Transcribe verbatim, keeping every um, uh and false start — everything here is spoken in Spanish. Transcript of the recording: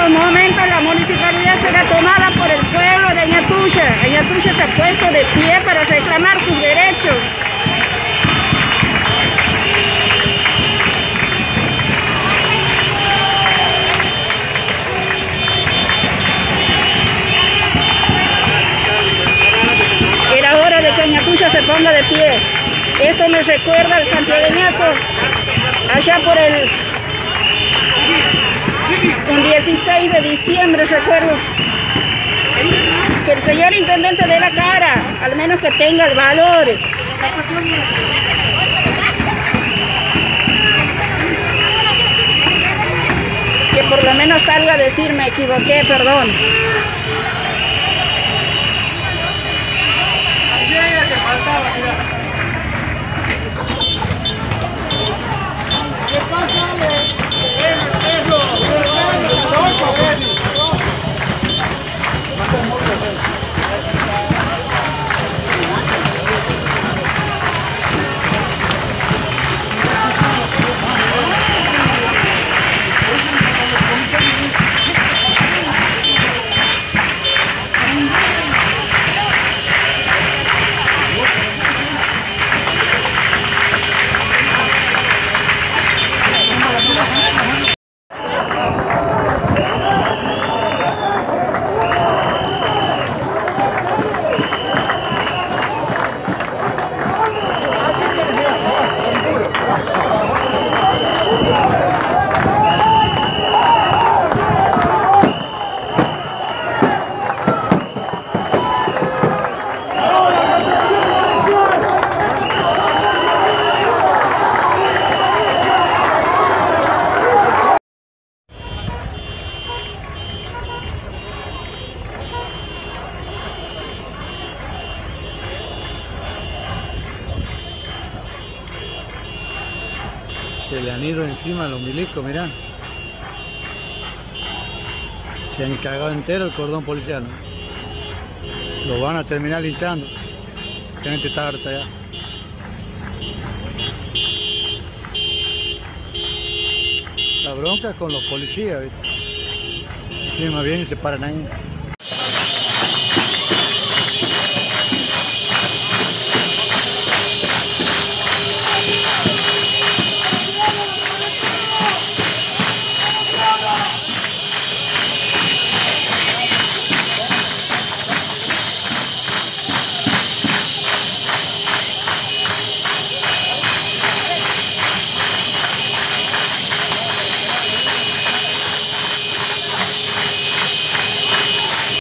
estos momentos la municipalidad será tomada por el pueblo de Añatuya. Añatuya se ha puesto de pie para reclamar sus derechos. Era hora de que Añatuya se ponga de pie. Esto me recuerda al santiagueñazo allá por el un dieciséis de diciembre, recuerdo, que el señor intendente dé la cara, al menos que tenga el valor. Que por lo menos salga a decir me equivoqué, perdón. ¿Qué pasa? Se le han ido encima a los milicos, mirá. Se han cagado entero el cordón policial, ¿no? Lo van a terminar linchando. La gente está harta ya. La bronca es con los policías, ¿viste? Sí, más bien y se paran ahí.